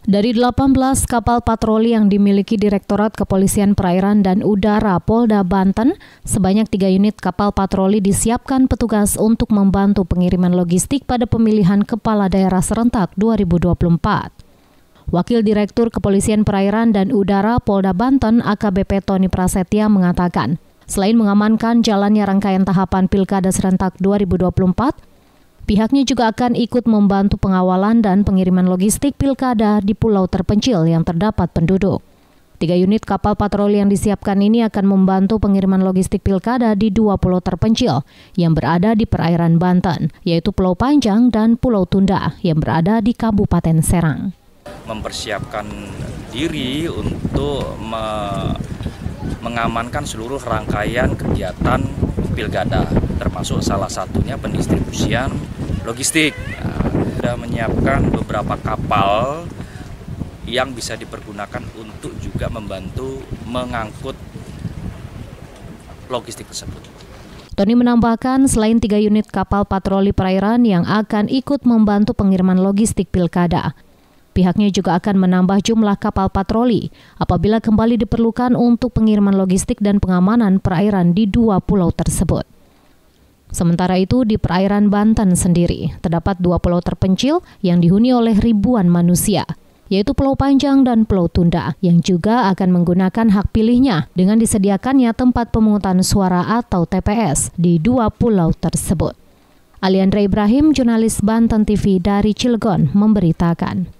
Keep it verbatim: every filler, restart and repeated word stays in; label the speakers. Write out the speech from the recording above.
Speaker 1: Dari delapan belas kapal patroli yang dimiliki Direktorat Kepolisian Perairan dan Udara Polda Banten, sebanyak tiga unit kapal patroli disiapkan petugas untuk membantu pengiriman logistik pada pemilihan kepala daerah serentak dua ribu dua puluh empat. Wakil Direktur Kepolisian Perairan dan Udara Polda Banten A K B P Tony Prasetya mengatakan, selain mengamankan jalannya rangkaian tahapan Pilkada serentak dua ribu dua puluh empat, pihaknya juga akan ikut membantu pengawalan dan pengiriman logistik pilkada di pulau terpencil yang terdapat penduduk. Tiga unit kapal patroli yang disiapkan ini akan membantu pengiriman logistik pilkada di dua pulau terpencil yang berada di perairan Banten, yaitu Pulau Panjang dan Pulau Tunda yang berada di Kabupaten Serang.
Speaker 2: Mempersiapkan diri untuk me mengamankan seluruh rangkaian kegiatan pilkada, termasuk salah satunya pendistribusian logistik. Nah, sudah menyiapkan beberapa kapal yang bisa dipergunakan untuk juga membantu mengangkut logistik tersebut.
Speaker 1: Tony menambahkan, selain tiga unit kapal patroli perairan yang akan ikut membantu pengiriman logistik pilkada, pihaknya juga akan menambah jumlah kapal patroli apabila kembali diperlukan untuk pengiriman logistik dan pengamanan perairan di dua pulau tersebut. Sementara itu, di perairan Banten sendiri, terdapat dua pulau terpencil yang dihuni oleh ribuan manusia, yaitu Pulau Panjang dan Pulau Tunda, yang juga akan menggunakan hak pilihnya dengan disediakannya tempat pemungutan suara atau T P S di dua pulau tersebut. Aliandra Ibrahim, jurnalis Banten T V dari Cilegon, memberitakan.